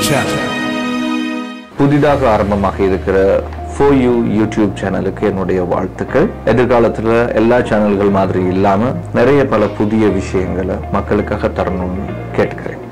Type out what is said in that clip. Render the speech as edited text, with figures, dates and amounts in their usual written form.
channel. புதிதாக ஆரம்பமாக இருக்கிற For You யூடியூப் சேனலுக்கு என்னுடைய வாழ்த்துக்கள். எதிர்காலத்தில் எல்லா சேனல்கள் மாதிரி இல்லாமல் நிறைய பல புதிய விஷயங்களை மக்களுக்காக தரணும்னு கேட்டுக்கிறேன்.